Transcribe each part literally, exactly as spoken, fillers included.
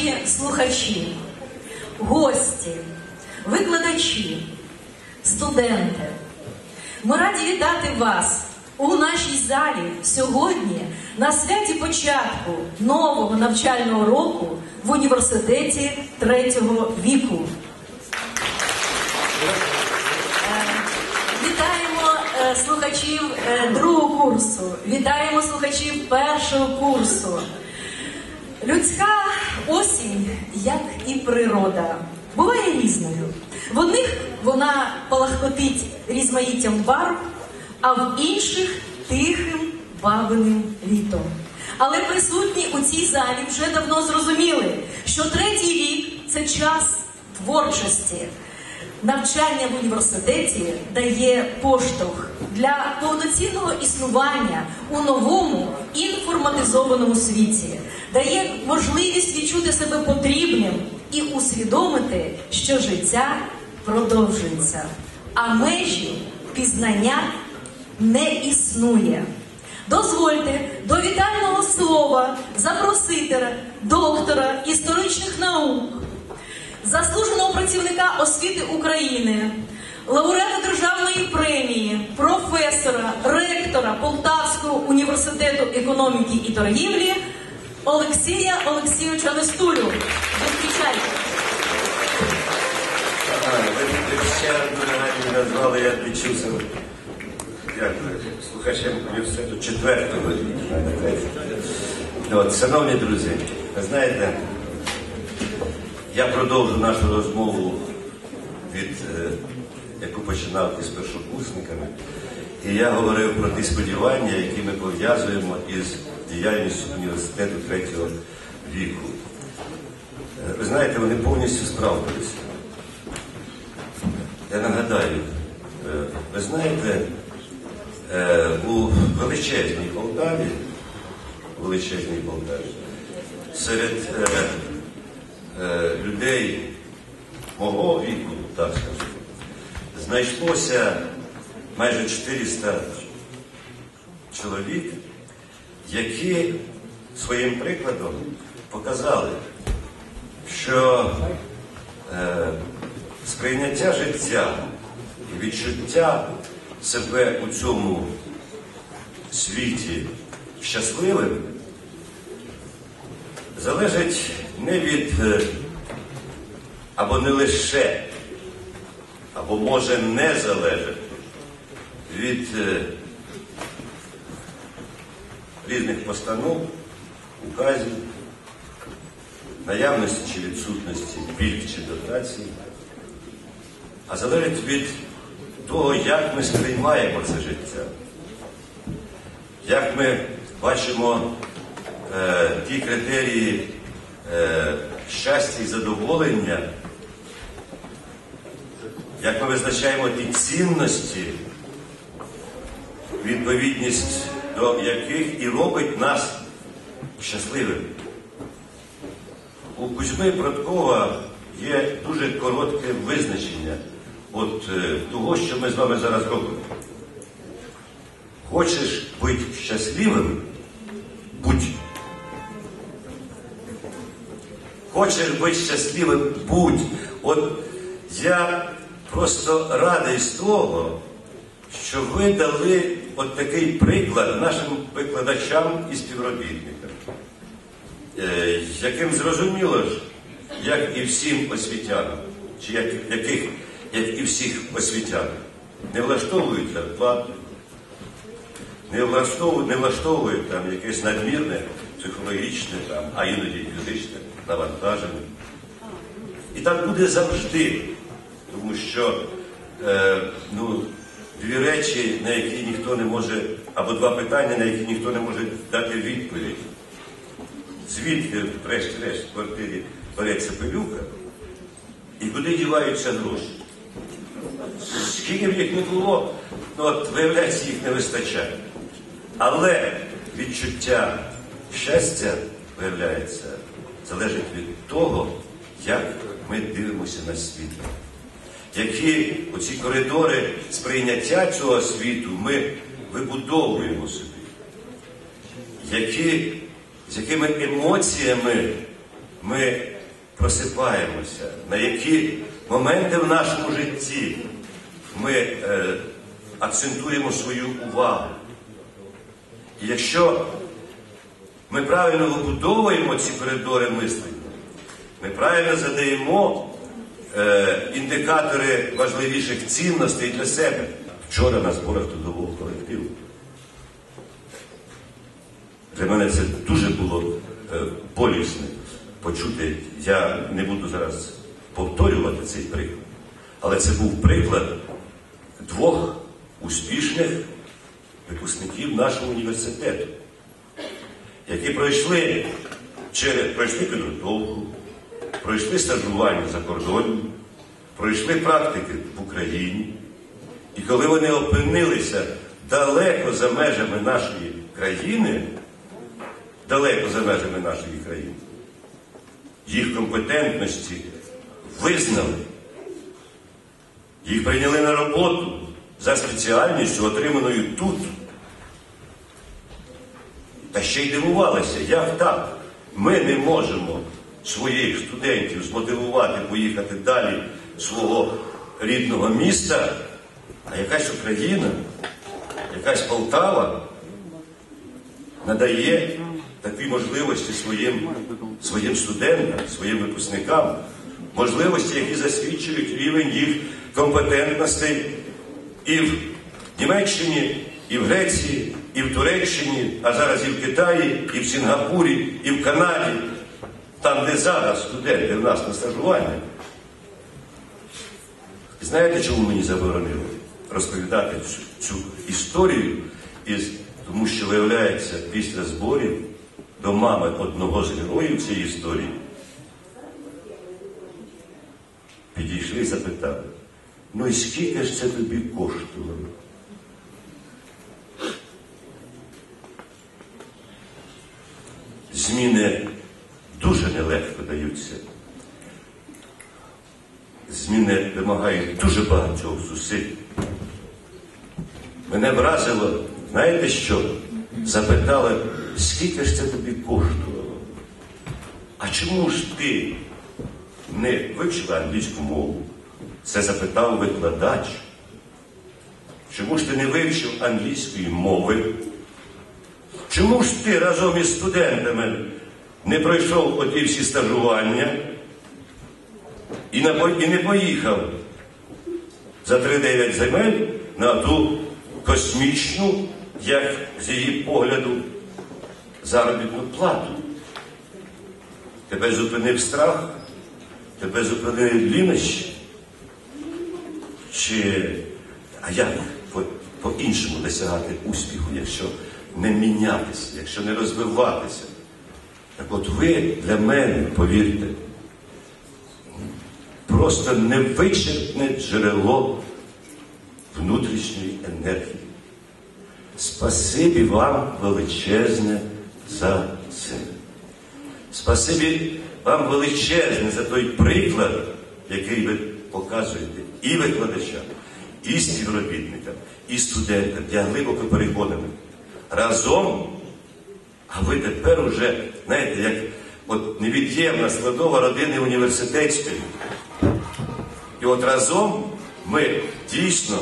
Шановні слухачі, гості, викладачі, студенти, ми раді вітати вас у нашій залі сьогодні на святі початку нового навчального року в університеті третього віку. Вітаємо слухачів другого курсу, вітаємо слухачів першого курсу. Людська осінь, як і природа, буває різною. В одних вона палахкотить різмаїттям барв, а в інших тихим бабиним літом. Але присутні у цій залі вже давно зрозуміли, що третій рік – це час творчості. Навчання в університеті дає поштовх для повноцінного існування у новому інформатизованому світі, дає можливість відчути себе потрібним і усвідомити, що життя продовжується, а межі пізнання не існує. Дозвольте до вітального слова запросити доктора історичних наук, заслуженого працівника освіти України, лауреата державної премії, професора, ректора Полтавського університету економіки і торгівлі Олексія Олексійовича Нестулю. Зустрічайте. Ви ще мене назвали, я відчув себе. Дякую. Слухачем університету четвертого. От, шановні друзі, ви знаєте, я продовжу нашу розмову, від, е, яку починав із першокурсниками. І я говорив про ті сподівання, які ми пов'язуємо із діяльністю університету третього віку. Е, ви знаєте, вони повністю справдилися. Я нагадаю, е, ви знаєте, е, у величезній Полтаві, величезній Полтаві, серед е, е, людей мого віку, так скажу, знайшлося майже чотириста чоловік, які своїм прикладом показали, що е, сприйняття життя і відчуття себе у цьому світі щасливим залежить не від, або не лише, або може не залежати від різних постанов, указів, наявності чи відсутності пільг чи дотацій, а залежить від того, як ми сприймаємо це життя, як ми бачимо е, ті критерії е, щастя і задоволення, як ми визначаємо ті цінності, відповідність до яких і робить нас щасливими. У Кузьми Броткова є дуже коротке визначення от е, того, що ми з вами зараз робимо. Хочеш бути щасливим? Будь. Хочеш бути щасливим? Будь. От я просто радий з того, що ви дали от такий приклад нашим викладачам і співробітникам, е, яким зрозуміло ж, як і всім освітянам, чи як, яких, як і всіх освітян, не влаштовують зарплату, не влаштовують, не влаштовують там якесь надмірне психологічне, там, а іноді фізичне навантаження. І так буде завжди, тому що е, ну, дві речі, на які ніхто не може, або два питання, на які ніхто не може дати відповідь. Звідки, врешті-решт, в квартирі береться пилюка, і куди діваються гроші? Скільки б їх не було, ну, от, виявляється, їх не вистачає. Але відчуття щастя, виявляється, залежить від того, як ми дивимося на світ. Які оці коридори сприйняття цього світу ми вибудовуємо собі. Які, з якими емоціями ми просипаємося, на які моменти в нашому житті ми е, акцентуємо свою увагу. І якщо ми правильно вибудовуємо ці коридори мислення, ми правильно задаємо е, індикатори важливіших цінностей для себе. Вчора на зборах трудового колективу для мене це дуже було е, болісно почути. Я не буду зараз повторювати цей приклад, але це був приклад двох успішних випускників нашого університету, які пройшли, через, пройшли підготовку, пройшли стажування за кордоном, пройшли практики в Україні. І коли вони опинилися далеко за межами нашої країни, далеко за межами нашої країни, їх компетентності визнали, їх прийняли на роботу за спеціальністю, отриманою тут. Та ще й дивувалися, як так? Ми не можемо своїх студентів змотивувати поїхати далі свого рідного міста, а якась Україна, якась Полтава надає такі можливості своїм, своїм студентам, своїм випускникам, можливості, які засвідчують рівень їх компетентностей і в Німеччині, і в Греції, і в Туреччині, а зараз і в Китаї, і в Сінгапурі, і в Канаді, там, де зараз студенти в нас на стажуванні. Знаєте, чому мені заборонили розповідати цю, цю історію? Із, тому що, виявляється, після зборів до мами одного з героїв цієї історії підійшли і запитали: ну і скільки ж це тобі коштувало? Зміни дуже нелегко даються. Зміни вимагають дуже багатьох зусиль. Мене вразило, знаєте що? Запитали, скільки ж це тобі коштувало? А чому ж ти не вивчила англійську мову? Це запитав викладач. Чому ж ти не вивчив англійської мови? Чому ж ти разом із студентами не пройшов оті всі стажування і не поїхав за три-дев'ять земель на ту космічну, як з її погляду, заробітну плату? Тебе зупинив страх? Тебе зупинили лінощі? Чи, а як по-іншому досягати успіху, якщо не мінятися, якщо не розвиватися? Так от ви для мене, повірте, просто невичерпне джерело внутрішньої енергії. Спасибі вам величезне за це. Спасибі вам величезне за той приклад, який ви показуєте і викладачам, і співробітникам, і студентам. Я глибоко переконаний. Разом, а ви тепер уже, знаєте, як от невід'ємна складова родини університетської. І от разом ми дійсно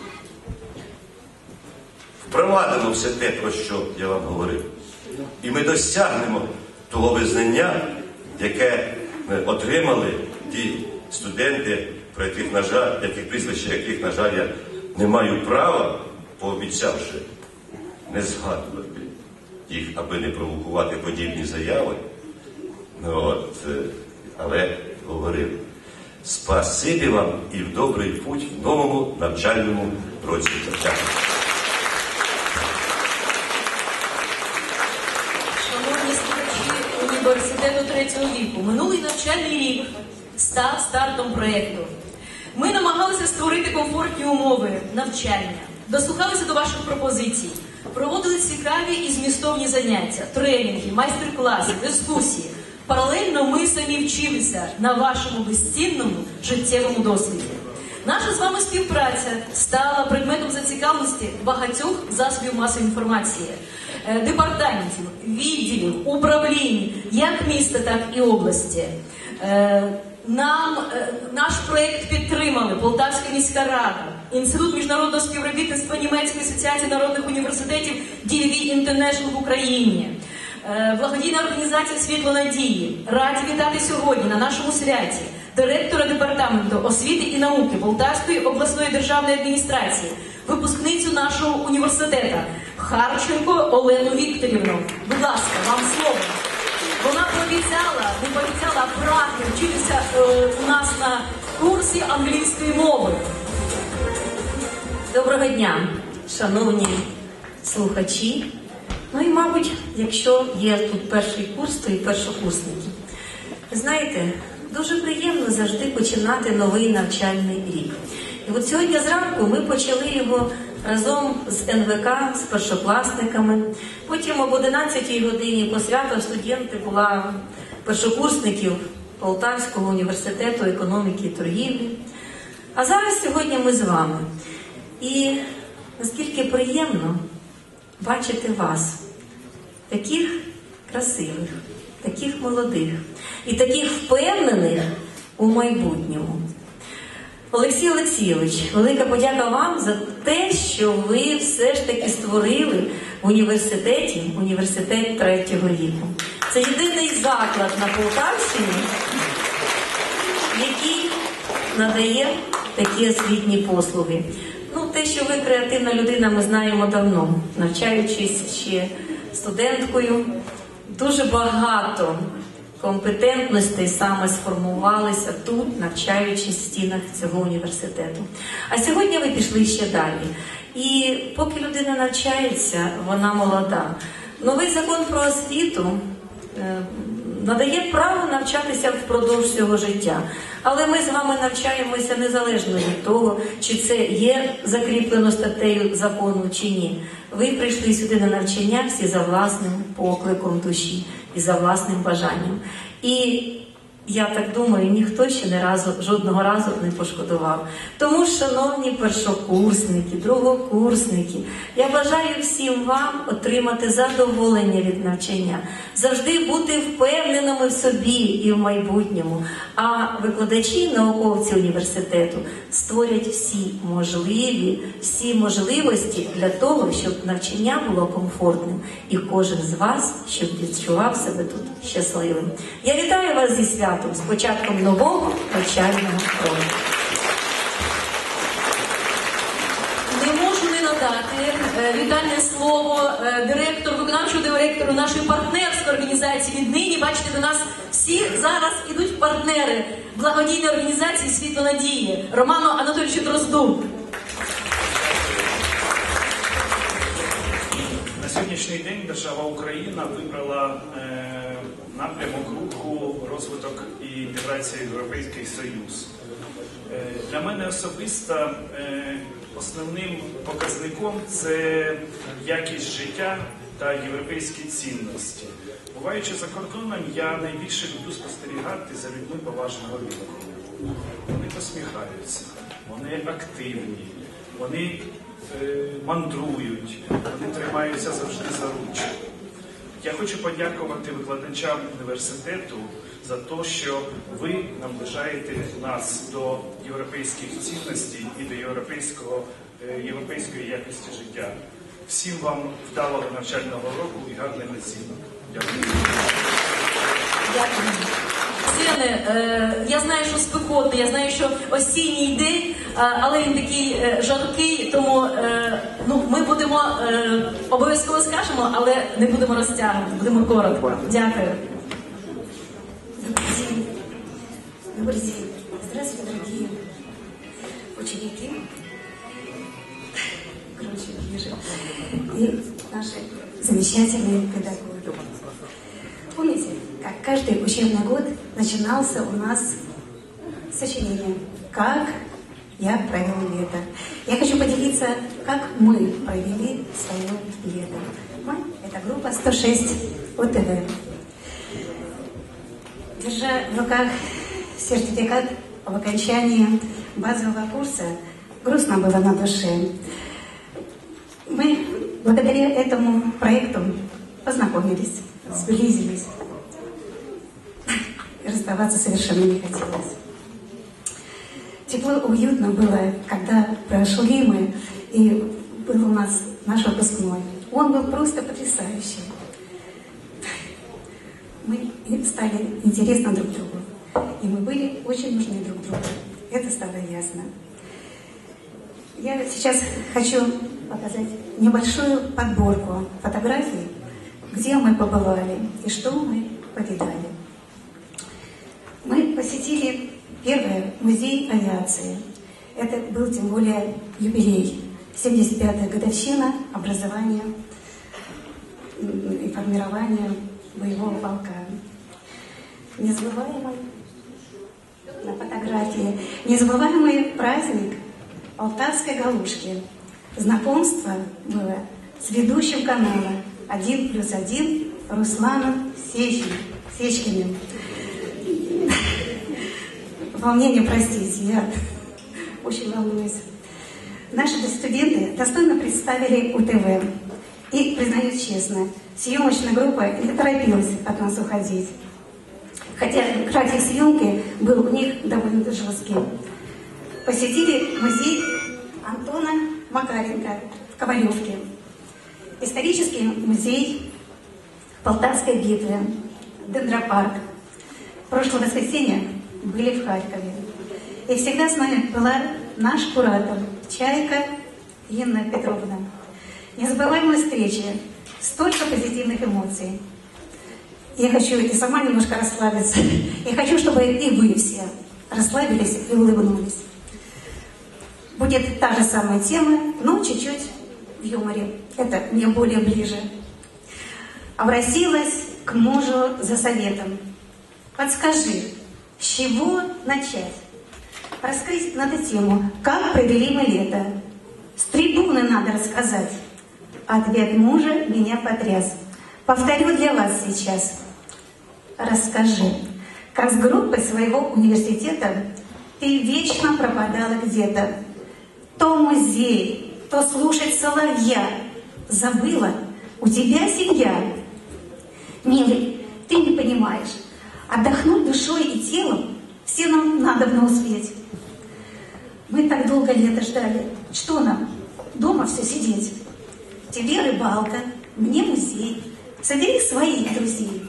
впровадимо все те, про що я вам говорив. І ми досягнемо того визнання, яке ми отримали ті студенти, про яких, на жаль, яких прізвища, яких, на жаль, я не маю права, пообіцявши не згадувати їх, аби не провокувати подібні заяви. От, але говорив: спасибі вам і в добрий путь в новому навчальному році. Шановні слухачі університету третього віку, минулий навчальний рік став стартом проєкту. Ми намагалися створити комфортні умови навчання, дослухалися до ваших пропозицій, проводили цікаві і змістовні заняття, тренінги, майстер-класи, дискусії. Паралельно ми самі вчилися на вашому безцінному життєвому досвіді. Наша з вами співпраця стала предметом зацікавленості багатьох засобів масової інформації. е, департаментів, відділів, управлінь, як міста, так і області. Е, Нам е, наш проєкт підтримали Полтавська міська рада, Інститут міжнародного співробітництва Німецької асоціації народних університетів ді ел ві International в Україні, е, благодійна організація «Світло надії». Раді вітати сьогодні на нашому святі директора департаменту освіти і науки Полтавської обласної державної адміністрації, випускницю нашого університету Харченко Олену Вікторівну. Будь ласка, вам слово. Вона пообіцяла, не пообіцяла, а прагне вчитися е, у нас на курсі англійської мови. Доброго дня, шановні слухачі. Ну і, мабуть, якщо є тут перший курс, то і першокурсники. Ви знаєте, дуже приємно завжди починати новий навчальний рік. І от сьогодні зранку ми почали його разом з ен ве ка, з першокласниками. Потім об одинадцятій годині по свято студенти була першокурсників Полтавського університету економіки і торгівлі. А зараз сьогодні ми з вами. І наскільки приємно бачити вас, таких красивих, таких молодих і таких впевнених у майбутньому. Олексій Олексійович, велика подяка вам за те, що ви все ж таки створили в університеті університет третього віку. Це єдиний заклад на Полтавщині, який надає такі освітні послуги. Ну, те, що ви креативна людина, ми знаємо давно, навчаючись ще студенткою. Дуже багато компетентностей саме сформувалися тут, навчаючись в стінах цього університету. А сьогодні ви пішли ще далі. І поки людина навчається, вона молода. Новий закон про освіту е, надає право навчатися впродовж цього життя. Але ми з вами навчаємося незалежно від того, чи це є закріплено статтею закону, чи ні. Ви прийшли сюди на навчання всі за власним покликом душі і за власним бажанням. І я так думаю, ніхто ще не разу, жодного разу не пошкодував. Тому, шановні першокурсники, другокурсники, я бажаю всім вам отримати задоволення від навчання, завжди бути впевненими в собі і в майбутньому. А викладачі, науковці університету створять всі можливі, всі можливості для того, щоб навчання було комфортним і кожен з вас, щоб відчував себе тут щасливим. Я вітаю вас зі святом, з початком нового навчального року. Не можу не надати е, вітальне слово е, директору, виконавчому директору нашої партнерської організації «Віднині». Бачите, до нас всі зараз ідуть партнери благодійної організації «Світло надії» Роману Анатолійовичу Дрозду. На сьогоднішній день держава Україна вибрала е, напрямок руху розвиток і інтеграція в Європейський Союз. Е, для мене особисто е, основним показником це якість життя та європейські цінності. Буваючи за кордоном, я найбільше люблю спостерігати за людьми поважного віку. Вони посміхаються, вони активні, вони е, мандрують, вони тримаються завжди за ручку. Я хочу подякувати викладачам університету за те, що ви наближаєте нас до європейських цінностей і до європейського, європейської якості життя. Всім вам вдалого навчального року і гарних оцінок. Дякую. Дякую. Сине, е, я знаю, що спекотно, я знаю, що осінній день, е, але він такий е, жаркий, тому е, ну, ми будемо, е, обов'язково скажемо, але не будемо розтягувати, будемо коротко. Дякую. Добрый день. Добрый день. Здравствуйте, дорогие ученики. Короче, ближе. И наши замечательные педагоги. Помните, как каждый учебный год начинался у нас с сочинения «Как я провел лето». Я хочу поделиться, как мы провели свое лето. Мы — это группа сто шесть о тэ вэ. Держа в руках сертификат об окончании базового курса, грустно было на душе. Мы благодаря этому проекту познакомились, сблизились. И расставаться совершенно не хотелось. Тепло, уютно было, когда прошли мы, и был у нас наш выпускной. Он был просто потрясающий. Мы стали интересны друг другу. И мы были очень нужны друг другу. Это стало ясно. Я сейчас хочу показать небольшую подборку фотографий, где мы побывали и что мы повидали. Мы посетили первый музей авиации. Это был тем более юбилей. семьдесят пятая годовщина образования и формирования боевого полка. Незабываемый на фотографии, незабываемый праздник Полтавской Галушки. Знакомство было с ведущим канала один плюс один Русланом Сечкиным. Волнение, простите, я очень волнуюсь. Наши студенты достойно представили УТВ. И, признаюсь честно, съемочная группа не торопилась от нас уходить. Хотя график съемки был у них довольно жесткий. Посетили музей Антона Макаренко в Ковалевке. Исторический музей Полтавской битвы, Дендропарк. В прошлое воскресенье были в Харькове. И всегда с нами была наш куратор Чайка Инна Петровна. Незабываемая встреча, столько позитивных эмоций. Я хочу и сама немножко расслабиться. И хочу, чтобы и вы все расслабились и улыбнулись. Будет та же самая тема, но чуть-чуть в юморе. Это мне более ближе. Обратилась к мужу за советом. Подскажи, с чего начать? Раскрыть на эту тему, как провели мы лето. С трибуны надо рассказать. Ответ мужа меня потряс. Повторю для вас сейчас. Расскажи, как с группой своего университета ты вечно пропадала где-то. То музей, то слушать соловья. Забыла, у тебя семья. Милый, ты не понимаешь. Отдохнуть душой и телом все нам надобно успеть. Мы так долго лето ждали. Что нам? Дома все сидеть. Тебе рыбалка, мне музей. Собери своих друзей.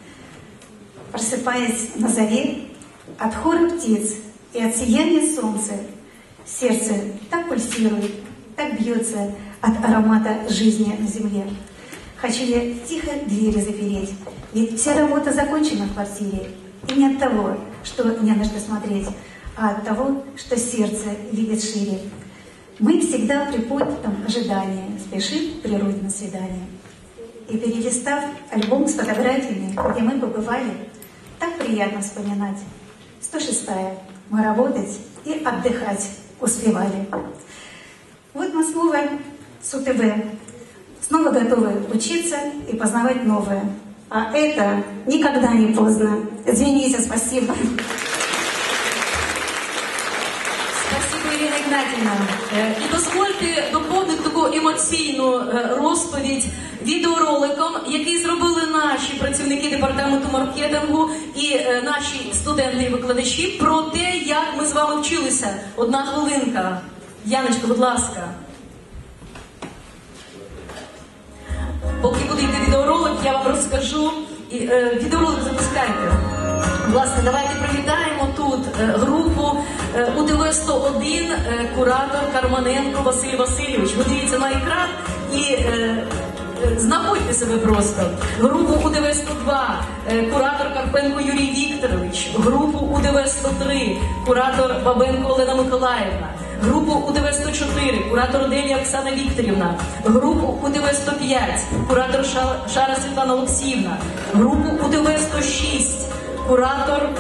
Просыпаясь на заре от хора птиц и от сияния солнца, сердце так пульсирует, так бьется от аромата жизни на земле. Хочу я тихо двери запереть, ведь вся работа закончена в квартире. И не от того, что не на что смотреть, а от того, что сердце видит шире. Мы всегда при поднятом ожидании спешим к природе на свидание. И перелистав альбом с фотографиями, где мы побывали, так приятно вспоминать. сто шестая. Мы работать и отдыхать успевали. Вот мы снова с УТВ. Снова готовы учиться и познавать новое. А это никогда не поздно. Извините, спасибо. Спасибо, Ірина Ігнатівна. І дозвольте доповнити таку емоційну розповідь відеороликом, який зробили наші працівники департаменту маркетингу і наші студенти і викладачі про те, як ми з вами вчилися. Одна хвилинка. Яночка, будь ласка. Поки буде йти відеоролик, я вам розкажу. І, е, відеоролик запускайте. Власне, давайте привітаємо тут е, групу е, УТВ сто один, е, куратор Карманенко Василь Васильович. Ви дивіться на екран і е, е, знаходьте себе просто. Групу УТВ сто два, е, куратор Карпенко Юрій Вікторович. Групу УТВ сто три, куратор Бабенко Олена Миколаївна. Групу УТВ сто чотири, куратор Делія Оксана Вікторівна. Групу УТВ сто п'ять, куратор Шара Світлана Олексіївна. Групу УТВ сто шість, куратор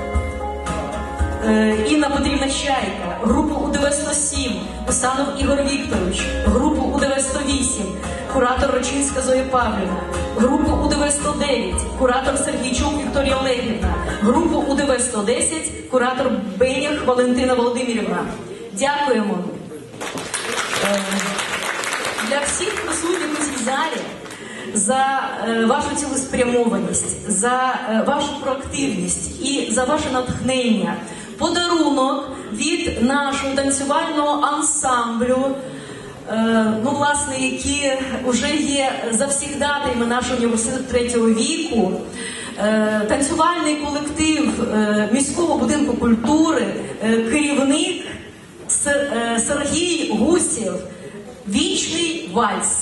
е, Інна Петрівна Чайка. Групу УТВ сто сім, Усанов Ігор Вікторович. Групу УТВ сто вісім, куратор Рочинська Зоя Павлівна. Групу УТВ сто дев'ять, куратор Сергійчук Вікторія Олегівна. Групу УТВ сто десять, куратор Бенях Валентина Володимирівна. Дякуємо. для всіх присутніх у цій залі за е, вашу цілеспрямованість, за е, вашу проактивність і за ваше натхнення. Подарунок від нашого танцювального ансамблю, е, ну, власне, які вже є завсігдатаями нашого університету третього віку. Е, танцювальний колектив е, міського будинку культури, е, керівник С, е, Сергій Гусєв. Вічний вальс.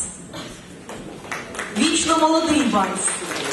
Вічно молодий вальс.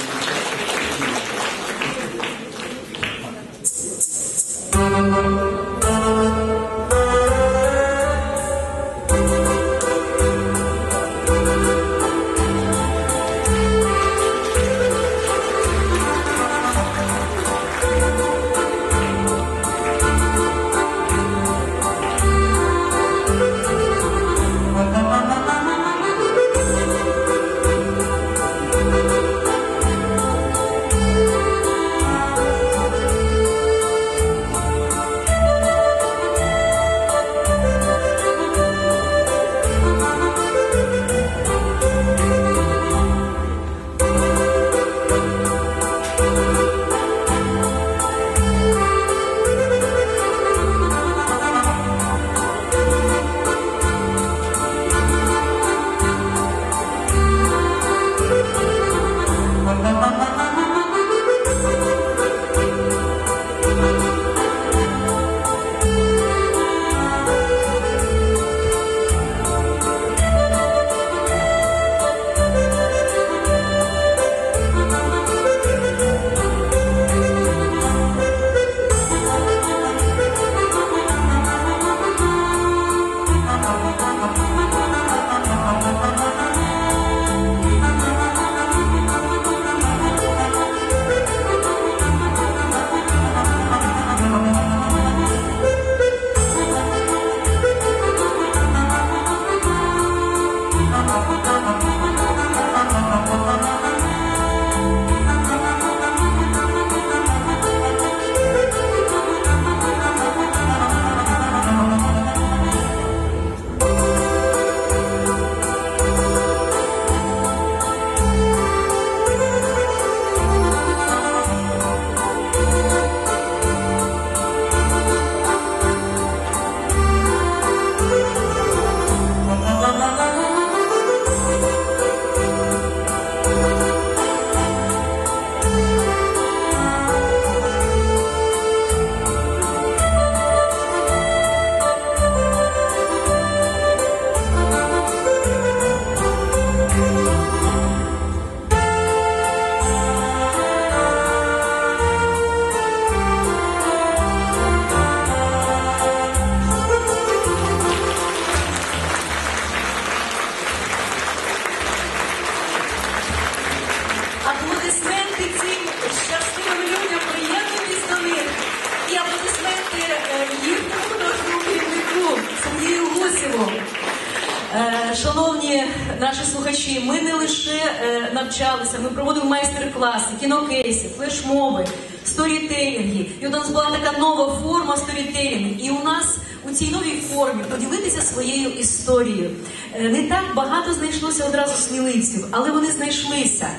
Шановні наші слухачі, ми не лише е, навчалися, ми проводили майстер-класи, кінокейси, флешмоби, сторітелінги. І у нас була така нова форма сторітелінгу. І у нас у цій новій формі поділитися своєю історією. Е, не так багато знайшлося одразу сміливців, але вони знайшлися.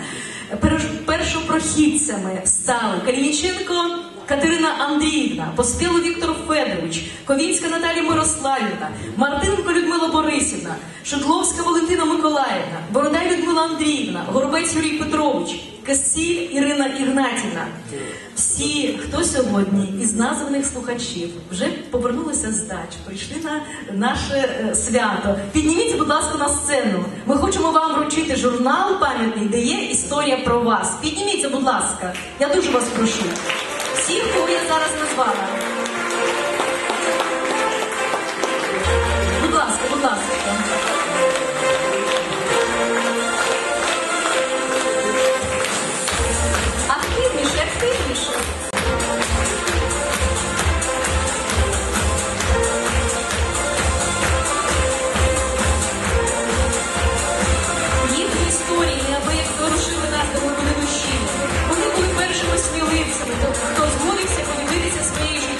Першопрохідцями стали Калініченко Катерина Андріївна, Поспіло Віктор Федорович, Ковінська Наталія Мирославівна, Мартинко Людмила Борисівна, Шедловська Валентина Миколаївна, Бородай Людмила Андріївна, Горобець Юрій Петрович, Касіль Ірина Ігнатівна. Всі, хто сьогодні із названих слухачів вже повернулися з дач, прийшли на наше е, свято. Підніміться, будь ласка, на сцену. Ми хочемо вам вручити журнал пам'ятний, де є історія про вас. Підніміться, будь ласка. Я дуже вас прошу. Всіх, кого я зараз назвала. Будь ласка, будь ласка. Активніше, активніше. Їхні історії неабияк зворушили нас до глибини душі. Вони були першими сміливцями, хто згодився поділитися своєю життєвою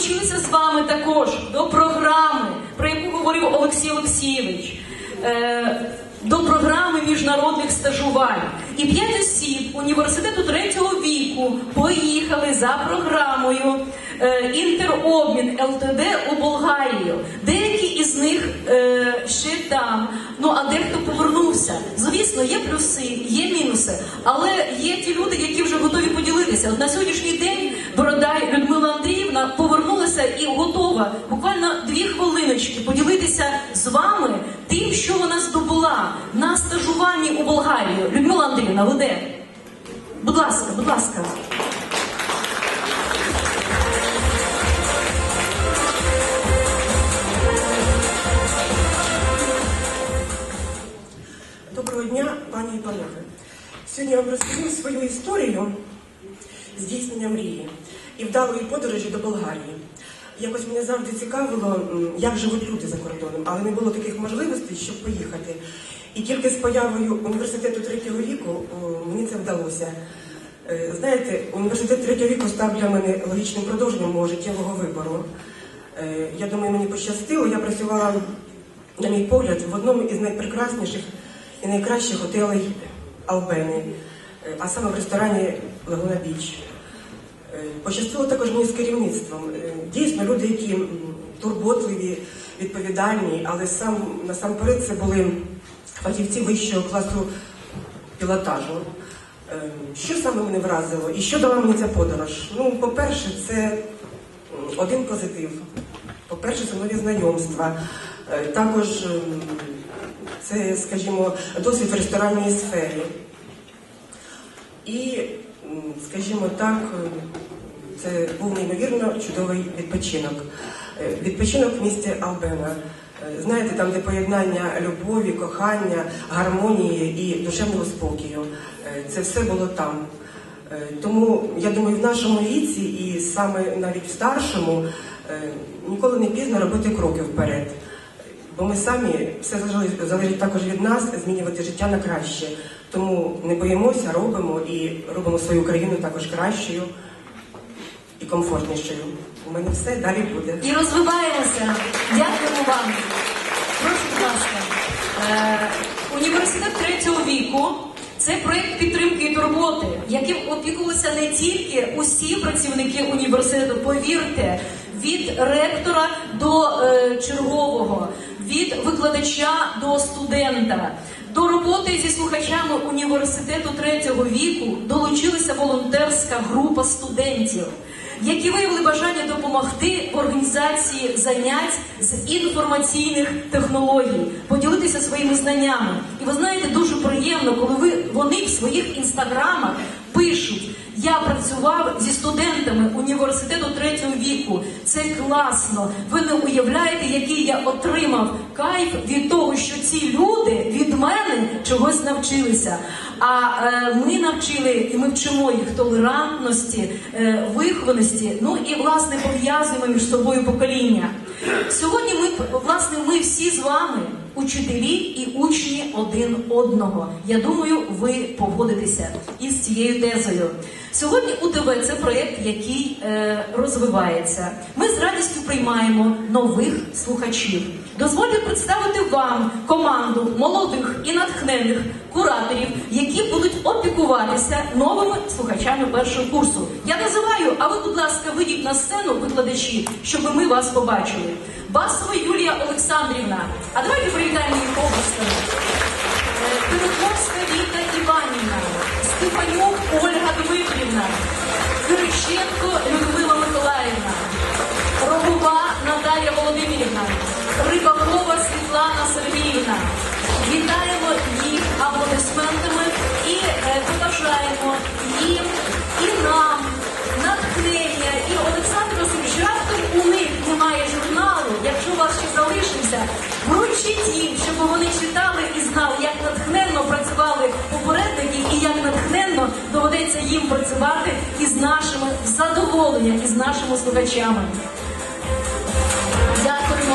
долучилися з вами також до програми, про яку говорив Олексій Олексійович, е, до програми міжнародних стажувань. І п'ять осіб університету третього віку поїхали за програмою е, інтеробмін ел те де у Болгарію. Деякі із них е, ще там, ну а дехто повернувся. Звісно, є плюси, є мінуси, але є ті люди, які вже готові поділитися. От на сьогоднішній день Бородай Людмила Андріївна повернулася і готова буквально дві хвилиночки поділитися з вами тим, що вона здобула на стажуванні у Болгарію. Людмила Андріївна, ви де? Будь ласка, будь ласка. Доброго дня, пані і панове. Сьогодні я вам розповім свою історію здійснення мрії і вдалої подорожі до Болгарії. Якось мене завжди цікавило, як живуть люди за кордоном, але не було таких можливостей, щоб поїхати. І тільки з появою університету третього віку мені це вдалося. Знаєте, університет третього віку став для мене логічним продовженням мого життєвого вибору. Я думаю, мені пощастило. Я працювала, на мій погляд, в одному із найпрекрасніших і найкращих готелей Албени, а саме в ресторані Лагуна Біч. Пощастило також мені з керівництвом. Дійсно, люди, які турботливі, відповідальні, але сам, насамперед це були фахівці вищого класу пілотажу. Що саме мене вразило і що дала мені ця подорож? Ну, по-перше, це один позитив. По-перше, це нові знайомства. Також це, скажімо, досвід в ресторанній сфері. І, скажімо так, це був неймовірно чудовий відпочинок. Відпочинок в місті Албена. Знаєте, там, де поєднання любові, кохання, гармонії і душевного спокою. Це все було там. Тому, я думаю, в нашому віці і саме навіть в старшому ніколи не пізно робити кроки вперед. Бо ми самі, все залежить також від нас, змінювати життя на краще. Тому не боїмося, робимо і робимо свою країну також кращою і комфортнішою. У мене все, далі буде. І розвиваємося. Дякуємо вам. Прошу, будь ласка. Е, університет третього віку – це проєкт підтримки і турботи, яким опікувалися не тільки усі працівники університету, повірте, від ректора до е, чергового, від викладача до студента. До роботи зі слухачами університету третього віку долучилася волонтерська група студентів, які виявили бажання допомогти в організації занять з інформаційних технологій, поділитися своїми знаннями. І ви знаєте, дуже приємно, коли ви, вони в своїх інстаграмах пишуть: я працював зі студентами університету третього віку. Це класно. Ви не уявляєте, який я отримав кайф від того, що ці люди від мене чогось навчилися. А е, ми навчили, і ми вчимо їх толерантності, е, вихованості, ну і, власне, пов'язуємо між собою покоління. Сьогодні ми, власне, ми всі з вами учителі і учні один одного. Я думаю, ви погодитеся із цією тезою. Сьогодні УТВ – це проєкт, який е, розвивається. Ми з радістю приймаємо нових слухачів. Дозвольте представити вам команду молодих і натхнених кураторів, які будуть опікуватися новими слухачами першого курсу. Я називаю, а ви, будь ласка, вийдіть на сцену, викладачі, щоб ми вас побачили. Басова Юлія Олександрівна. А давайте привітаємо їх обласками. Пиротковська Віта Іванівна. Степанюк Ольга Дмитрівна. Кириченко Людмила Миколаївна. Рогова Наталія Володимирівна. Рибакова Світлана Сергіївна. Вітаємо їх аплодисментами і е, побажаємо їм і нам натхнення. І Олександр Васильович, раптом у них немає журналу, якщо у вас ще залишився, вручіть їм, щоб вони читали і знали, як натхненно працювали попередники і як натхненно доведеться їм працювати із нашими задоволенням, із нашими слухачами. Дякуємо.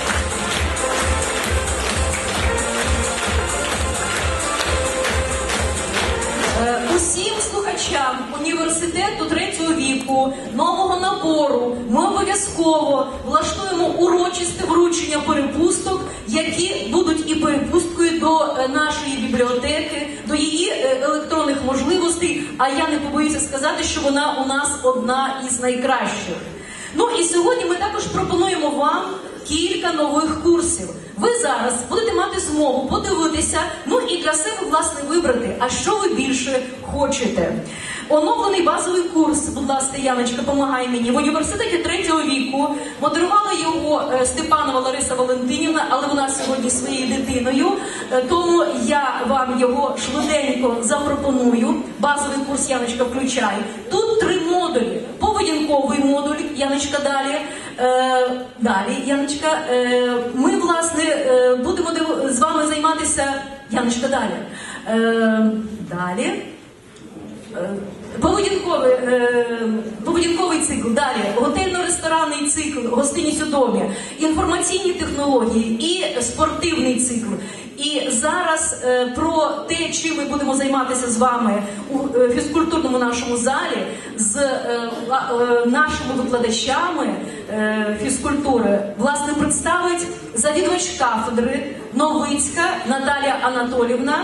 Усім слухачам університету третього віку, нового набору, ми обов'язково обов'язково влаштуємо урочисте вручення перепусток, які будуть і перепусткою до е, нашої бібліотеки, до її е, електронних можливостей, а я не побоюся сказати, що вона у нас одна із найкращих. Ну і сьогодні ми також пропонуємо вам кілька нових курсів. Ви зараз будете мати змогу подивитися, ну і для себе, власне, вибрати, а що ви більше хочете. Оновлений базовий курс, будь ласка, Яночка, помагай мені, в університеті третього віку. Модерувала його е, Степанова Лариса Валентинівна, але вона сьогодні своєю дитиною. Е, тому я вам його швиденько запропоную. Базовий курс, Яночка, включай. Тут три модулі. Поведінковий модуль, Яночка, далі. Е, далі, Яночка, е, ми, власне, е, будемо з вами займатися... Яночка, далі. Е, далі. Е, Поведінковий, е, поведінковий цикл, далі готельно-ресторанний цикл, гостиність у домі, інформаційні технології і спортивний цикл. І зараз е, про те, чим ми будемо займатися з вами у е, фізкультурному нашому залі, з е, е, нашими викладачами е, фізкультури, власне, представить завідувач кафедри Новицька Наталія Анатоліївна.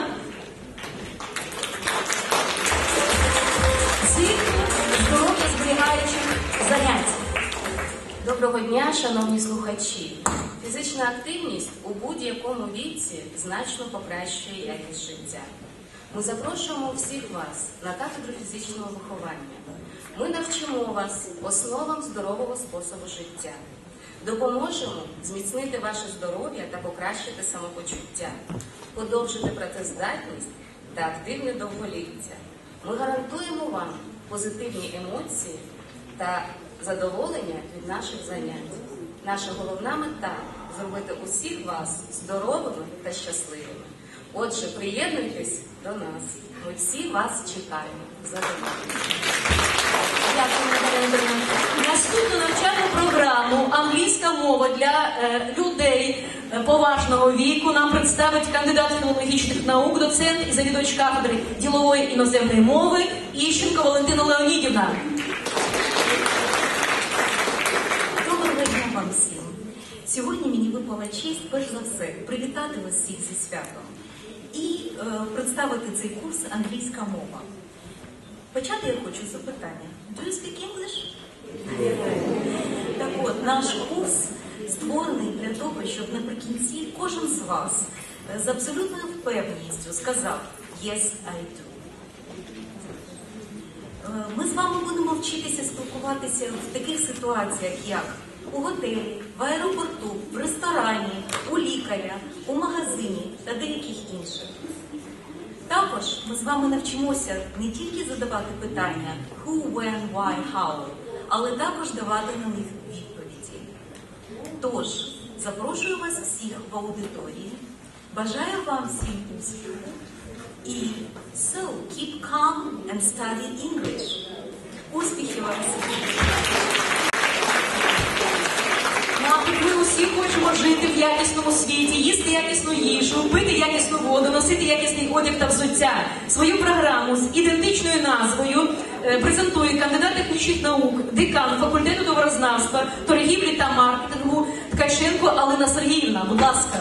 Здоров'я-зберігаючих занять. Доброго дня, шановні слухачі. Фізична активність у будь-якому віці значно покращує якість життя. Ми запрошуємо всіх вас на кафедру фізичного виховання. Ми навчимо вас основам здорового способу життя. Допоможемо зміцнити ваше здоров'я та покращити самопочуття, подовжити працездатність та активне довголіття. Ми гарантуємо вам позитивні емоції та задоволення від наших занять. Наша головна мета – зробити усіх вас здоровими та щасливими. Отже, приєднуйтесь до нас. Ми всі вас чекаємо. Задоволення. Дякую, Наталія Анатоліївна. Наступну навчальну програму «Англійська мова для е, людей е, поважного віку» нам представить кандидат філологічних наук, доцент і завідувач кафедри ділової іноземної мови Іщенко Валентина Леонідівна. Доброго дня вам всім. Сьогодні мені випала честь, перш за все, привітати вас всіх зі святом і е, представити цей курс «Англійська мова». Почати я хочу з запитання. Do you speak English? Так от, наш курс створений для того, щоб наприкінці кожен з вас з абсолютною впевненістю сказав «Yes, I do». Ми з вами будемо вчитися спілкуватися в таких ситуаціях, як у готелі, в аеропорту, в ресторані, у лікаря, у магазині та деяких інших. Також ми з вами навчимося не тільки задавати питання who, when, why, how, але також давати на них відповіді. Тож, запрошую вас всіх в аудиторії, бажаю вам всім успіху і so, keep calm and study English. Успіхів вам всім! Мабуть, ми усі хочемо жити в якісному світі, їсти якісну їжу, пити якісну воду, носити якісний одяг та взуття. Свою програму з ідентичною назвою е, презентує кандидат технічних наук, декан факультету товарознавства, торгівлі та маркетингу Ткаченко Алина Сергіївна. Будь ласка.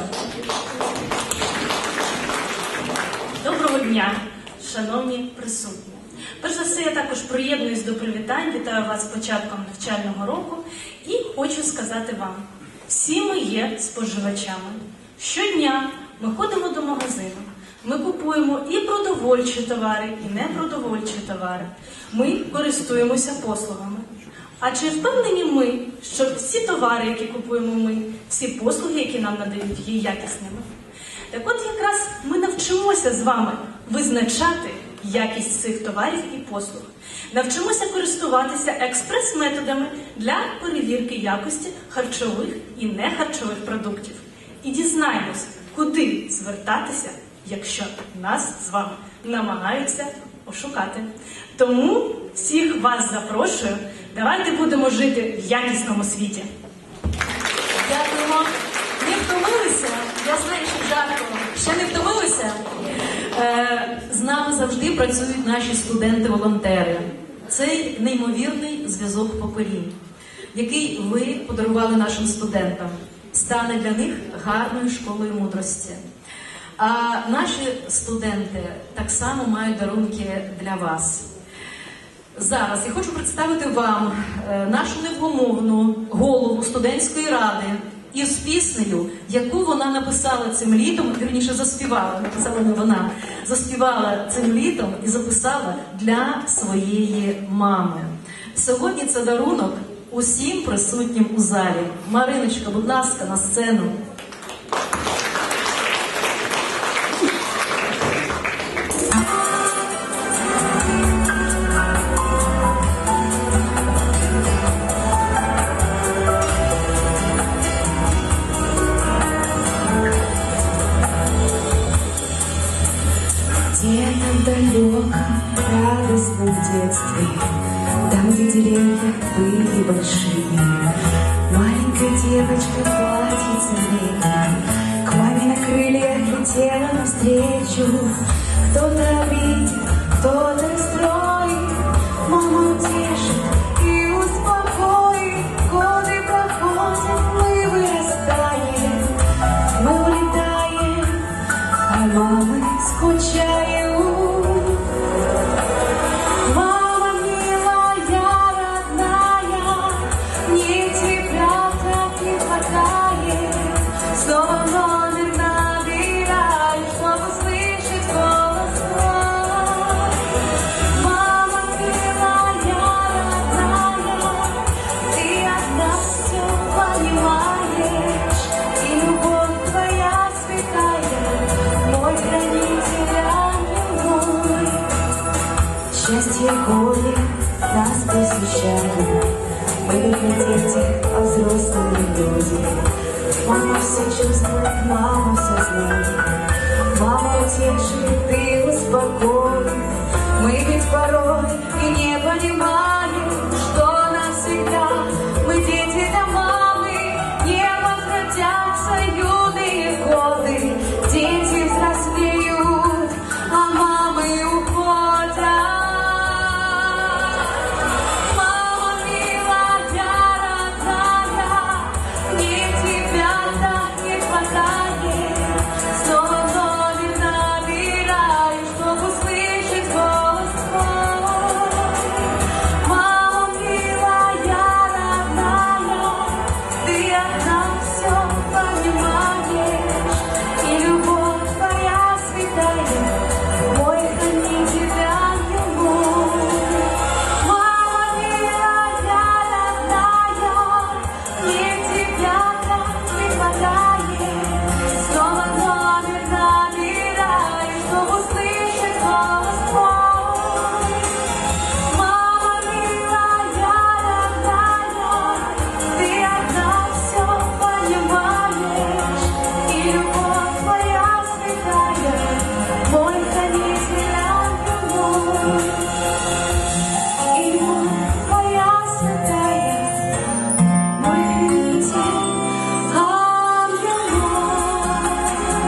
Доброго дня, шановні присутні. Перш за все, я також приєднуюсь до привітань, вітаю вас з початком навчального року і хочу сказати вам, всі ми є споживачами. Щодня ми ходимо до магазину, ми купуємо і продовольчі товари, і непродовольчі товари. Ми користуємося послугами. А чи впевнені ми, що всі товари, які купуємо ми, всі послуги, які нам надають, є якісними? Так от якраз ми навчимося з вами визначати якість цих товарів і послуг. Навчимося користуватися експрес-методами для перевірки якості харчових і нехарчових продуктів. І дізнаємось, куди звертатися, якщо нас з вами намагаються ошукати. Тому всіх вас запрошую, давайте будемо жити в якісному світі. Дякуємо. Не втомилися? Я знаю, що жарко. Ще не втомилися? Е, з нами завжди працюють наші студенти-волонтери. Цей неймовірний зв'язок поколінь. який ви подарували нашим студентам, стане для них гарною школою мудрості. А наші студенти так само мають дарунки для вас. Зараз я хочу представити вам нашу невгомовну голову студентської ради із піснею, яку вона написала цим літом, вірніше заспівала, написала не вона, заспівала цим літом і записала для своєї мами. Сьогодні це дарунок усім присутнім у залі. Мариночка, будь ласка, на сцену. Где-то далеко, в радостном детстве, там, где деревья были большие, маленькая девочка в платьице летнем к маме на крыльях летела навстречу. Кто-то обидит, кто-то расстроит, мама утешит и успокоит. Годы проходят, мы вырастаем, мы улетаем, а мамы скучают. Мама милая, родная, мне тебя так не хватает. Снова номер набираю, чтобы слышать голос твой. Мама милая, родная, ты одна все понимаешь, и любовь твоя святая, мой хранитель, ангел мой. Счастье и горе нас посвящают, мы ведь не дети, а взрослые люди. Мама все чувствует, мама все знает, мама утешит, ты успокоит. Мы ведь порой и не понимаем, что навсегда мы дети до мамы, не возвратятся юные годы. Дети взрослеют, а мамы уходят. Мама милая, родная, мне тебя так не хватает. Снова номер набираю, чтобы услышать голос твой. Мама милая, родная, ты одна все понимаешь, и любовь твоя святая, мой хранитель, ангел мой. Мама милая, родная, мне тебя так не хватает. Снова номер набираю, чтобы услышать голос твой. Мама милая, родная, ты одна все понимаешь, и любовь твоя святая, мой хранитель, ангел мой. И любовь твоя святая, мой хранитель, ангел мой.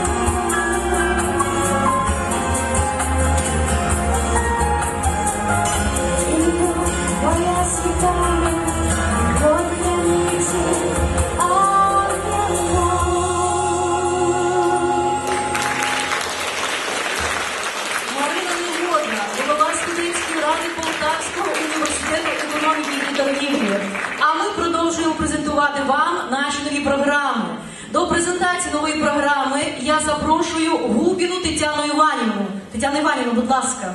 И любовь твоя святая, мой хранитель, ангел мой. Марина Негодна, голова студентської ради Полтавського університету економіки і торгівлі. А ми продовжуємо презентувати вам наші нові програми. До презентації нової програми я запрошую Губіну Тетяну Іванівну. Тетяна Іванівна, будь ласка.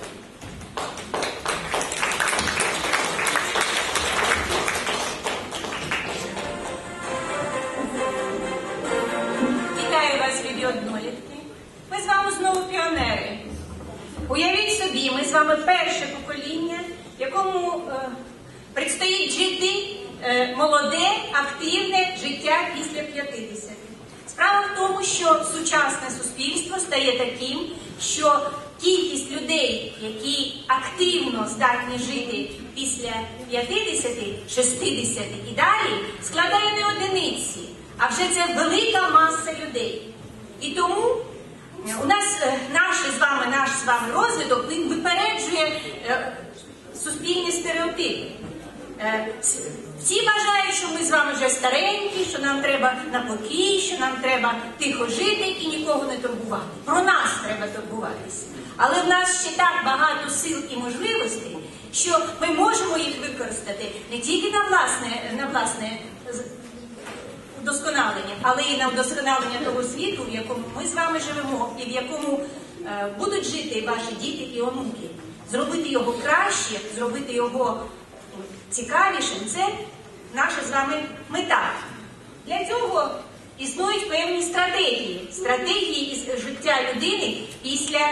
Вітаю вас, любі однолітки. Ми з вами знову піонери. Уявіть собі, ми з вами перше покоління, якому е, предстоїть жити е, молоде, активне життя після п'ятдесят. Справа в тому, що сучасне суспільство стає таким, що кількість людей, які активно здатні жити після п'ятдесяти, шістдесяти і далі, складає не одиниці, а вже це велика маса людей. І тому у нас наш з вами, наш з вами розвиток, він випереджує е, суспільні стереотипи. Е, Всі вважають, що ми з вами вже старенькі, що нам треба на покій, що нам треба тихо жити і нікого не турбувати. Про нас треба турбуватися. Але в нас ще так багато сил і можливостей, що ми можемо їх використати не тільки на власне, на власне вдосконалення, але і на вдосконалення того світу, в якому ми з вами живемо і в якому е, будуть жити ваші діти і онуки. Зробити його краще, зробити його цікавішим – це наша з вами мета. Для цього існують певні стратегії. Стратегії із життя людини після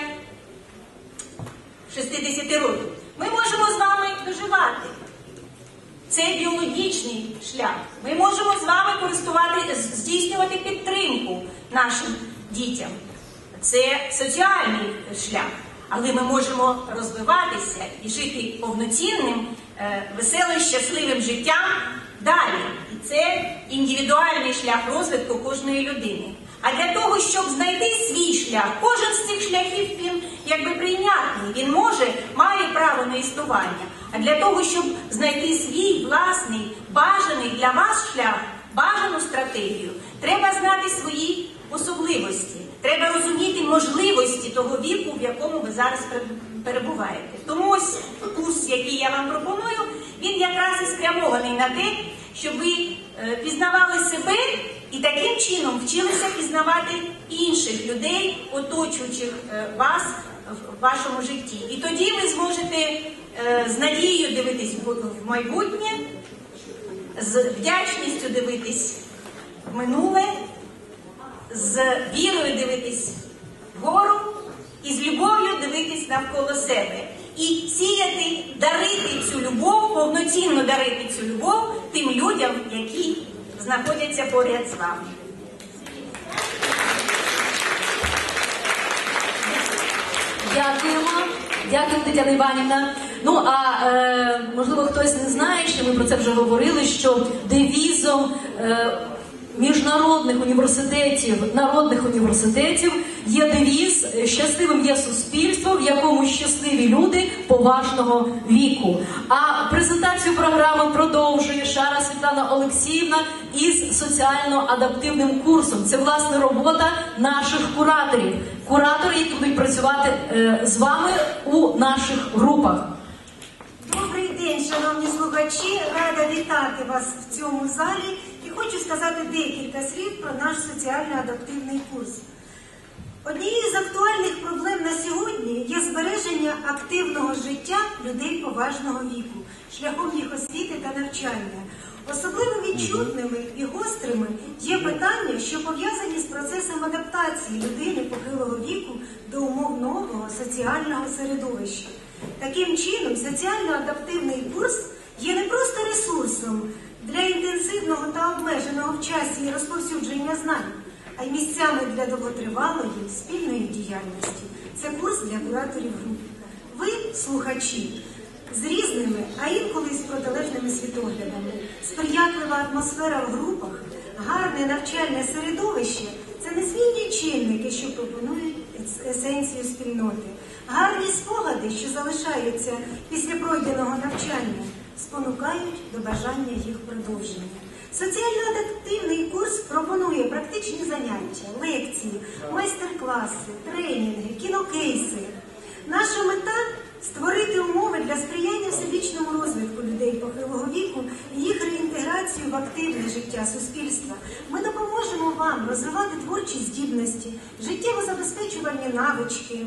шістдесят років. Ми можемо з вами доживати. Це біологічний шлях. Ми можемо з вами користувати, здійснювати підтримку нашим дітям. Це соціальний шлях. Але ми можемо розвиватися і жити повноцінним, веселим, щасливим життям далі. І це індивідуальний шлях розвитку кожної людини. А для того, щоб знайти свій шлях, кожен з цих шляхів, він якби прийнятний, він може, має право на існування. А для того, щоб знайти свій власний, бажаний для вас шлях, бажану стратегію, треба знати свої особливості. Треба розуміти можливості того віку, в якому ви зараз перебуваєте. Тому ось курс, який я вам пропоную, він якраз і спрямований на те, щоб ви пізнавали себе і таким чином вчилися пізнавати інших людей, оточуючих вас в вашому житті. І тоді ви зможете з надією дивитись в майбутнє, з вдячністю дивитись в минуле, з вірою дивитись вгору і з любов'ю дивитись навколо себе. І сіяти, дарити цю любов, повноцінно дарити цю любов тим людям, які знаходяться поряд з вами. Дякуємо. Дякую, Тетяна Іванівна. Ну, а е, можливо, хтось не знає, що ми про це вже говорили, що девізом е, міжнародних університетів, народних університетів є девіз «Щасливим є суспільство, в якому щасливі люди поважного віку». А презентацію програми продовжує Шара Світлана Олексіївна із соціально-адаптивним курсом. Це, власне, робота наших кураторів. Куратори, які будуть працювати е, з вами у наших групах. Добрий день, шановні слухачі! Рада вітати вас в цьому залі і хочу сказати декілька слів про наш соціально-адаптивний курс. Однією з актуальних проблем на сьогодні є збереження активного життя людей поважного віку, шляхом їх освіти та навчання. Особливо відчутними і гострими є питання, що пов'язані з процесом адаптації людини похилого віку до умов нового соціального середовища. Таким чином, соціально-адаптивний курс є не просто ресурсом для інтенсивного та обмеженого в часі розповсюдження знань, а й місцями для довготривалої спільної діяльності. Це курс для кураторів груп. Ви, слухачі, з різними, а інколи з протилежними світоглядами, сприятлива атмосфера в групах, гарне навчальне середовище – це незмінні чинники, що пропонують есенцію спільноти. Гарні спогади, що залишаються після пройденого навчання, спонукають до бажання їх продовження. Соціально-адаптивний курс пропонує практичні заняття, лекції, майстер-класи, тренінги, кінокейси. Наша мета – створити умови для сприяння всебічному розвитку людей похилого віку і їх реінтеграцію в активне життя суспільства. Ми допоможемо вам розвивати творчі здібності, життєво-забезпечувальні навички,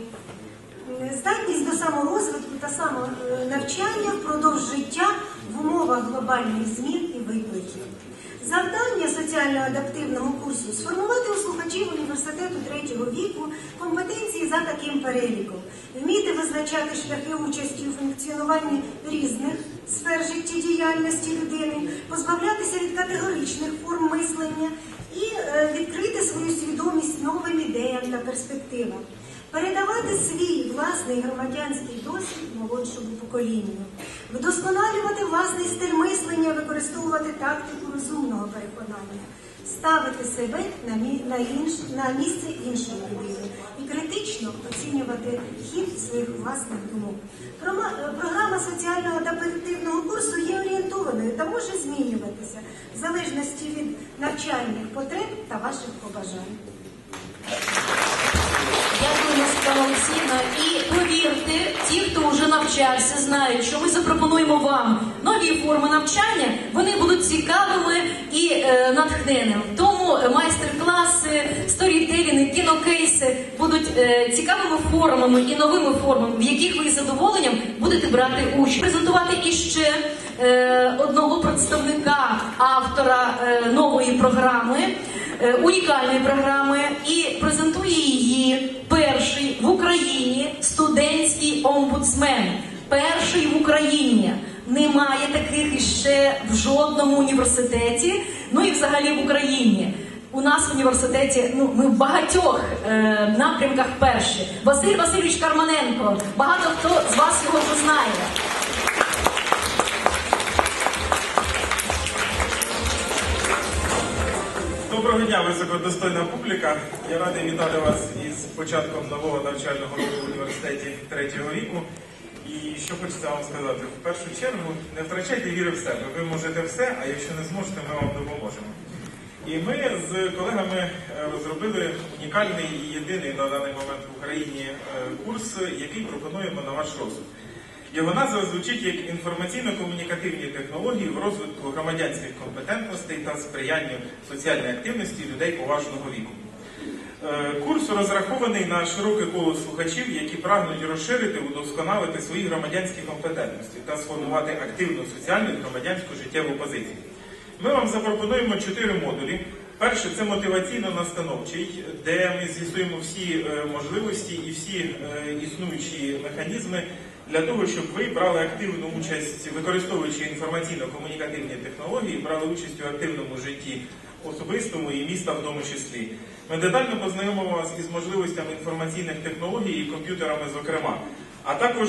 здатність до саморозвитку та самонавчання впродовж життя в умовах глобальних змін і викликів. Завдання соціально-адаптивного курсу – сформувати у слухачів університету третього віку компетенції за таким переліком, вміти визначати шляхи участі у функціонуванні різних сфер життєдіяльності людини, позбавлятися від категоричних форм мислення і е, відкрити свою свідомість новим ідеям та перспективам. Передавати свій власний громадянський досвід молодшому поколінню, вдосконалювати власний стиль мислення, використовувати тактику розумного переконання, ставити себе на, мі... на, інш... на місце іншої людини і критично оцінювати хід своїх власних думок. Прома... Програма соціального адаптивного курсу є орієнтованою та може змінюватися в залежності від навчальних потреб та ваших побажань. Дякуємо, Світлана Олексіївна. І повірте, ті, хто вже навчався, знають, що ми запропонуємо вам нові форми навчання, вони будуть цікавими і е, натхненними. Тому майстер-класи, сторітелінги, кінокейси будуть е, цікавими формами і новими формами, в яких ви з задоволенням будете брати участь. Презентувати іще е, одного представника, автора е, нової програми, унікальної програми, і презентує її перший в Україні студентський омбудсмен. Перший в Україні. Немає таких іще в жодному університеті, ну і взагалі в Україні. У нас в університеті, ну, ми в багатьох е, напрямках перші. Василь Васильович Карманенко. Багато хто з вас його вже знає. Доброго дня, високодостойна публіка. Я радий вітати вас із початком нового навчального року в університеті третього віку. І що хочеться вам сказати, в першу чергу, не втрачайте віри в себе. Ви можете все, а якщо не зможете, ми вам допоможемо. І ми з колегами розробили унікальний і єдиний на даний момент в Україні курс, який пропонуємо на ваш розсуд. Його назва звучить як інформаційно-комунікативні технології в розвитку громадянських компетентностей та сприянню соціальній активності людей поважного віку. Курс розрахований на широке коло слухачів, які прагнуть розширити, удосконалити свої громадянські компетентності та сформувати активну соціальну і громадянську життєву позицію. Ми вам запропонуємо чотири модулі. Перший – це мотиваційно-настановчий, де ми з'ясуємо всі можливості і всі існуючі механізми для того, щоб ви брали активну участь, використовуючи інформаційно-комунікативні технології, брали участь у активному житті особистому і міста в тому числі. Ми детально познайомимо вас із можливостями інформаційних технологій і комп'ютерами зокрема. А також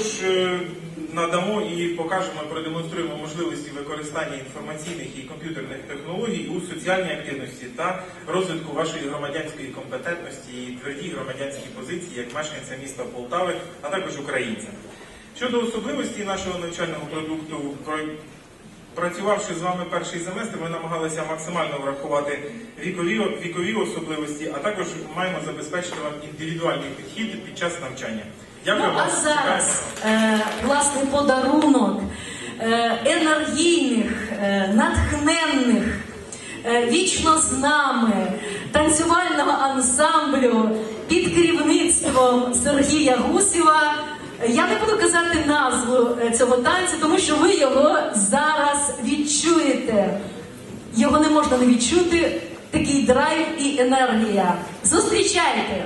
надамо і покажемо, продемонструємо можливості використання інформаційних і комп'ютерних технологій у соціальній активності та розвитку вашої громадянської компетентності і твердій громадянській позиції як мешканця міста Полтави, а також українця. Щодо особливості нашого навчального продукту, працювавши з вами перший семестр, ми намагалися максимально врахувати вікові, вікові особливості, а також маємо забезпечити вам індивідуальний підхід під час навчання. Дякую ну, вам. а зараз, е, власний подарунок е, енергійних, е, натхненних, е, вічно з нами танцювального ансамблю під керівництвом Сергія Гусєва. Я не буду казати назву цього танцю, тому що ви його зараз відчуєте. Його не можна не відчути, такий драйв і енергія. Зустрічайте!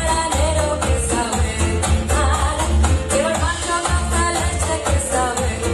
Sabe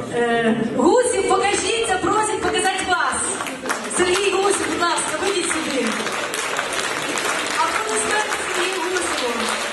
Е, Гусів, покажіться, просять показати вас. Сергій Гусів, будь ласка, вийдіть сюди. Аплодисменти Сергію Гусеву.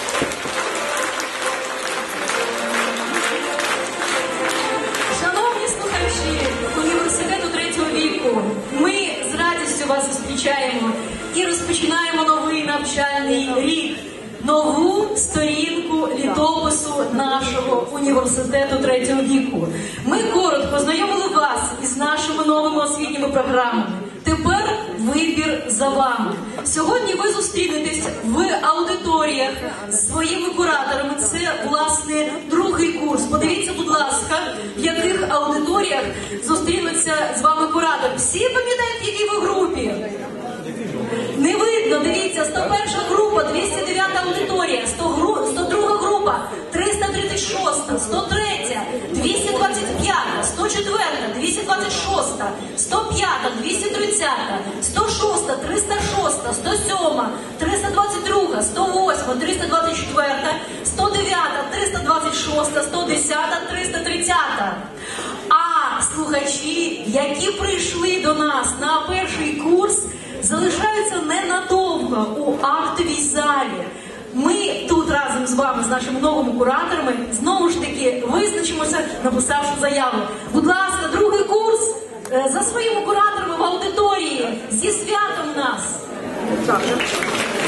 Шановні слухачі університету третього віку, ми з радістю вас зустрічаємо і розпочинаємо новий навчальний рік, нову сторінку літопису нашого університету третього віку. Ми коротко знайомили вас із нашими новими освітніми програмами. Тепер вибір за вами. Сьогодні ви зустрінетесь в аудиторіях з своїми кураторами. Це, власне, другий курс. Подивіться, будь ласка, в яких аудиторіях зустрінуться з вами куратори. Всі пам'ятають, в якій ви групі? Не видно, дивіться, сто перша група, двісті дев'ята аудиторія, сто друга група, триста тридцять шоста, сто третя, двісті двадцять п'ята, сто четверта, двісті двадцять шоста, сто п'ята, двісті тридцята, сто шоста, триста шоста, сто сьома, триста двадцять друга, сто восьма, триста двадцять четверта, сто дев'ята, триста двадцять шоста, сто десята, триста тридцята. А слухачі, які прийшли до нас на перший курс, залишаються ненадовго у актовій залі. Ми тут разом з вами, з нашими новими кураторами, знову ж таки визначимося, написавши заяву. Будь ласка, другий курс за своїми кураторами в аудиторії. Зі святом нас!